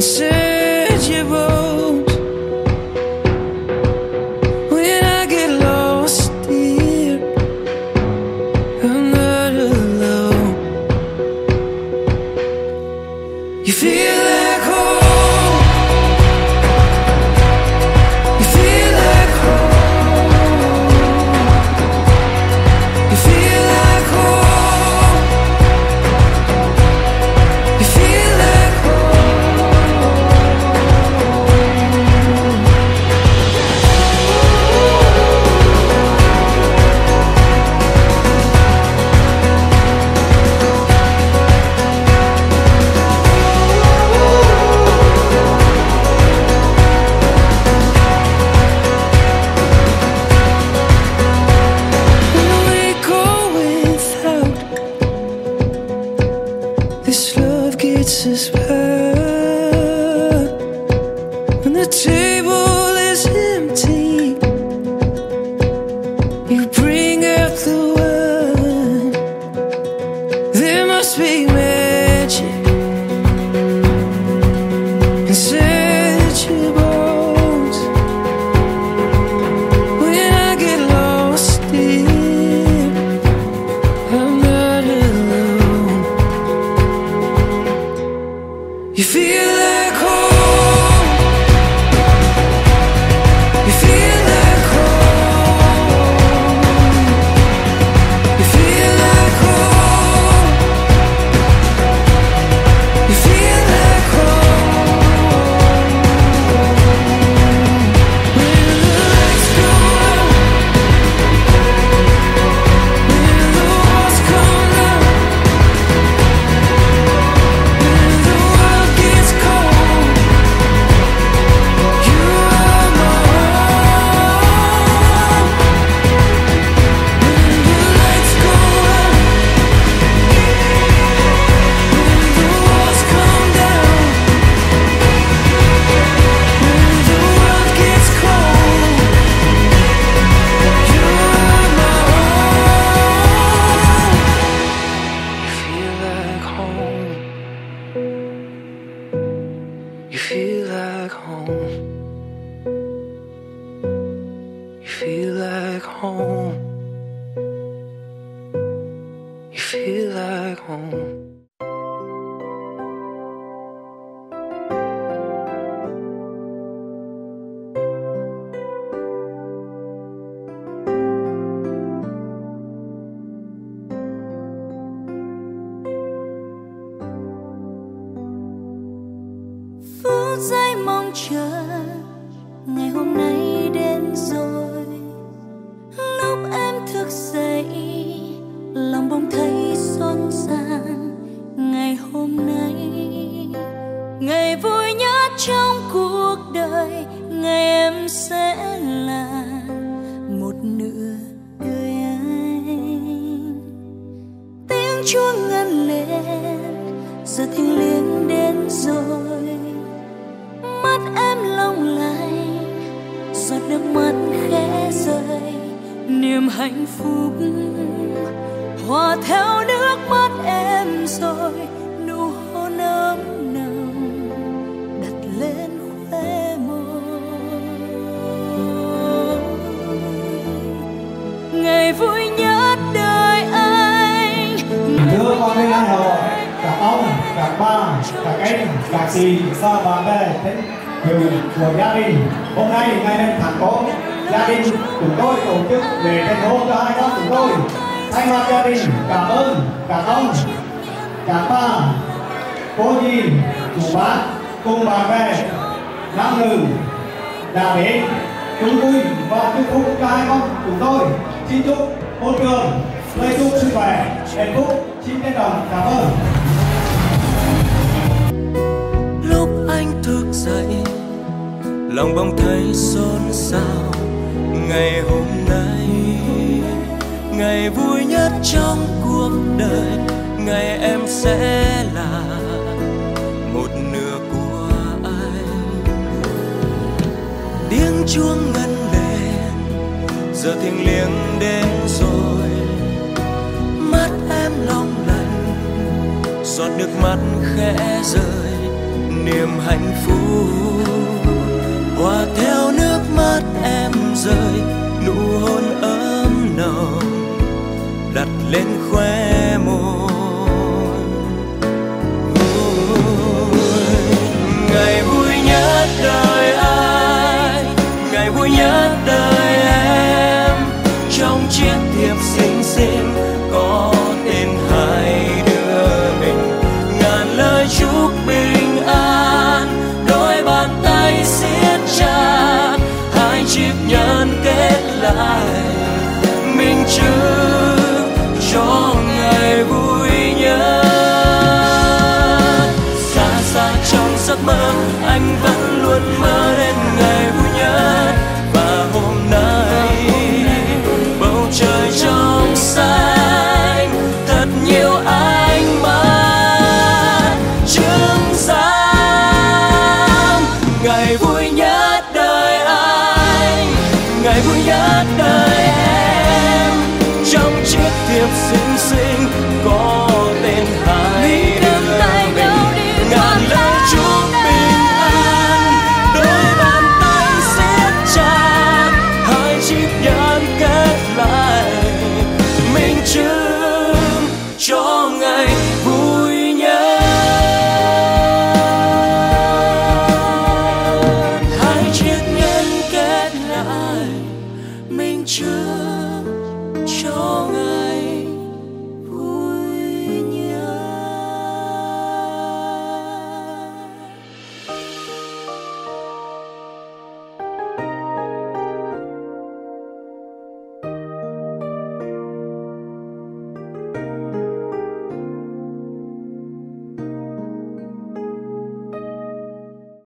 said your bones. When I get lost here, I'm not alone. You feel like home. You feel like home. You feel like home. You feel like this love gets us by. When the table is empty, you bring out the wine. There must be magic inside your bones. When I get lost here, I'm not alone. You feel like home. You feel like home. You feel like home. You feel like home. When the lights go out, when the walls come down, when the world gets cold, you are my home. When the lights go out, when the walls come down, when the world gets cold, you are my home. You feel like home. You feel like home. You feel like home. Phút giây mong chờ ngày hôm nay đến rồi. Lúc em thức dậy, lòng bỗng thấy xôn xang. Ngày hôm nay, ngày vui nhất trong cuộc đời, ngày em sẽ là một nửa đời anh. Tiếng chuông ngân lên, giờ thiêng liêng đến rồi. Mắt em long lanh, giọt nước mắt khẽ rơi. Niềm hạnh phúc hòa theo nước mắt em rồi. Nụ hôn ấm nồng đặt lên khóe môi. Ngày vui nhất đời anh. Thưa con đi ăn rồi, các ông, các ba, các em, các chị và bạn bè đến dự của gia đình. Hôm nay ngày đêm tháng 4, gia đình chúng tôi tổ chức lễ thành hôn cho hai con chúng tôi. Thay mặt gia đình cảm ơn các ông, các ba, cô dì, chú bác cùng bạn bè, nam nữ đã đến chung vui và chúc phúc cho hai con chúng tôi. Xin chúc hôn trường, lời chúc sức khỏe, hạnh phúc. Xin trân trọng cảm ơn. Lúc anh thức dậy, lòng bỗng thấy xôn xao. Ngày hôm nay, ngày vui nhất trong cuộc đời, ngày em sẽ là một nửa của anh. Tiếng chuông ngân lên, giờ thiêng liêng đến rồi. Mắt em long lanh, giọt nước mắt khẽ rơi. niềm hạnh phúc hòa theo nước mắt em rơi, nụ hôn ấm nồng đặt lên khóe môi. Ngày vui nhất đời anh, ngày vui nhất đời em, trong chiếc thiệp xinh xinh có tên hai đứa mình. Ngàn lời chúc bình an, đôi bàn tay siết chặt, hai chiếc nhẫn kết lại minh chứng cho ngày vui nhất. Xa xa trong giấc mơ anh vẫn luôn mơ đến ngày vui nhất, và hôm nay bầu trời trong xanh thật nhiều ánh mắt chứng giám. Ngày vui nhất đời anh, ngày vui nhất đời em, trong chiếc thiệp xinh xinh có tên hai đứa mình. Ngàn lời chúc bình an, đôi bàn tay siết chặt, hai chiếc nhẫn kết lại minh chứng cho ngày vui nhất. Hai chiếc nhẫn kết lại minh chứng